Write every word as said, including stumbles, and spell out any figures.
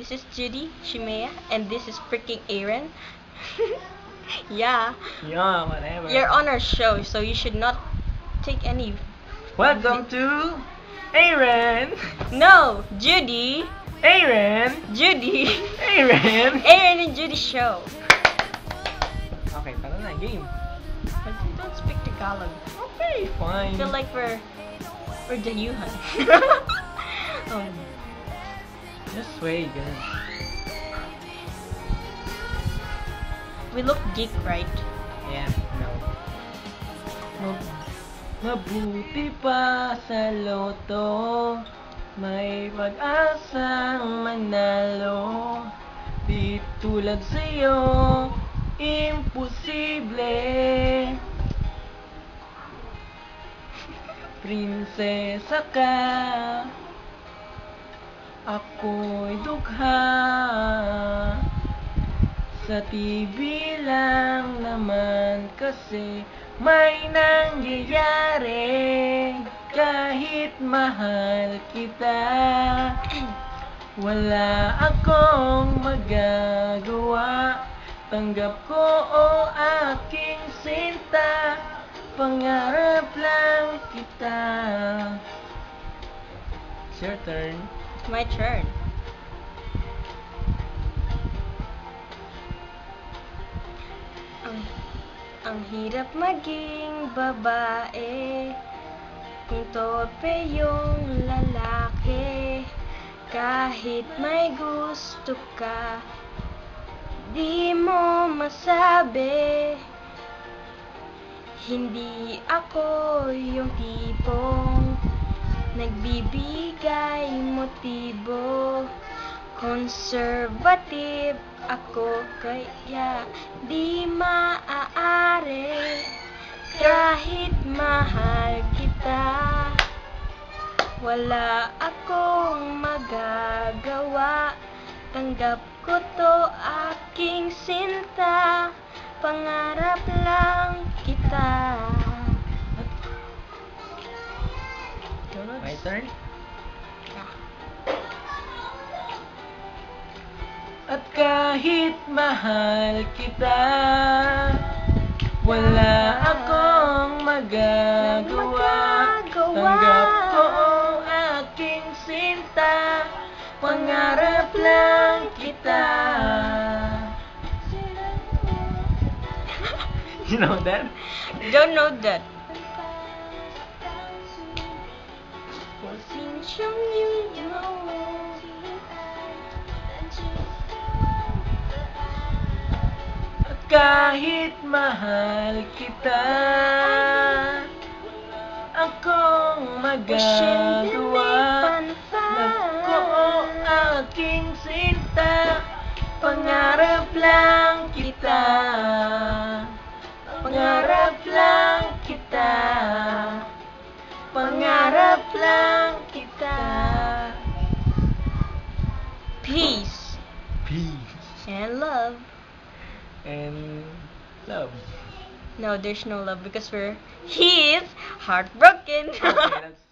This is Judy, Shimea, and this is freaking AIRHEN. Yeah. Yeah, whatever. You're on our show, so you should not take any. Welcome to AIRHEN. No, Judy. AIRHEN. Judy. AIRHEN. AIRHEN and Judy Show. Okay, tara na, game. But we don't speak Tagalog. Okay, fine. I feel like we're we're dayuhan. um, Just wait, guys. we look geek, right? Yeah, no. Mabuti pa sa loto, may pag-asang manalo. Di tulad sa'yo, imposible. Prinsesa ka, ako'y dugha. Sa T V lang naman kasi may nangyayari. Kahit mahal kita, wala akong magagawa. Tanggap ko o aking sinta, pangarap lang kita. It's your turn. It's my turn. Ang, ang hirap maging babae kung torpe yung lalaki. Kahit may gusto ka, di mo masabi. Hindi ako yung tipong nagbibigay motibo. Conservative ako, kaya di maaari. Kahit mahal kita, wala akong magagawa. Tanggap ko to aking sinta, pangarap lang kita. My turn? At kahit mahal kita, wala akong magagawa. Tanggap ko ang aking sinta, pangarap lang kita. You know that? Don't know that. Sinsyong you know. At kahit mahal kita, akong magagawa. Nako aking sinta, pangarap lang kita. Pangarap lang kita. Pangarap lang kita. Peace Peace and love. and love. No, there's no love because we're he's heartbroken. Okay, that's